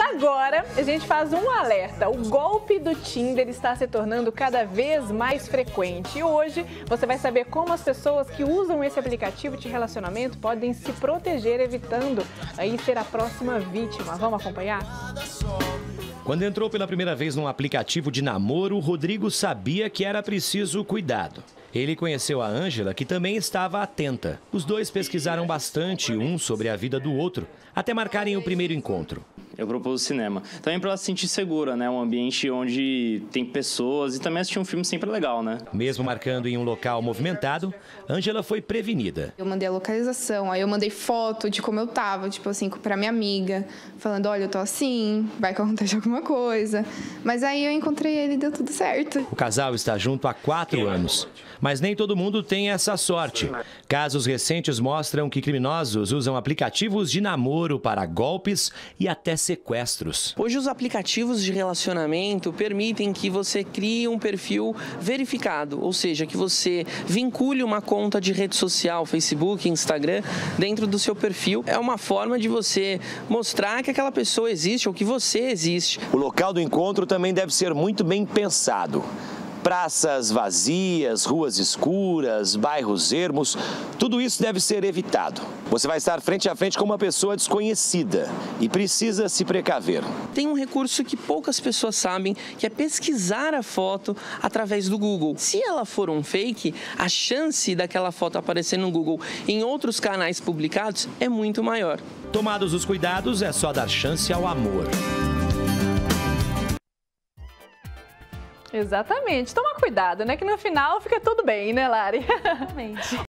Agora, a gente faz um alerta. O golpe do Tinder está se tornando cada vez mais frequente. E hoje você vai saber como as pessoas que usam esse aplicativo de relacionamento podem se proteger, evitando aí ser a próxima vítima. Vamos acompanhar? Quando entrou pela primeira vez num aplicativo de namoro, Rodrigo sabia que era preciso cuidado. Ele conheceu a Ângela, que também estava atenta. Os dois pesquisaram bastante um sobre a vida do outro, até marcarem o primeiro encontro. Eu propus cinema. Também para ela se sentir segura, né? Um ambiente onde tem pessoas e também assistir um filme sempre é legal, né? Mesmo marcando em um local movimentado, Ângela foi prevenida. Eu mandei a localização, aí eu mandei foto de como eu tava, tipo assim, pra minha amiga, falando, olha, eu tô assim, vai que acontece alguma coisa. Mas aí eu encontrei ele e deu tudo certo. O casal está junto há 4 anos, mas nem todo mundo tem essa sorte. Casos recentes mostram que criminosos usam aplicativos de namoro para golpes e até sequestros. Hoje os aplicativos de relacionamento permitem que você crie um perfil verificado, ou seja, que você vincule uma conta de rede social, Facebook, Instagram, dentro do seu perfil. É uma forma de você mostrar que aquela pessoa existe ou que você existe. O local do encontro também deve ser muito bem pensado. Praças vazias, ruas escuras, bairros ermos, tudo isso deve ser evitado. Você vai estar frente a frente com uma pessoa desconhecida e precisa se precaver. Tem um recurso que poucas pessoas sabem, que é pesquisar a foto através do Google. Se ela for um fake, a chance daquela foto aparecer no Google em outros canais publicados é muito maior. Tomados os cuidados, é só dar chance ao amor. Exatamente. Toma cuidado, né? Que no final fica tudo bem, né, Lari? Exatamente.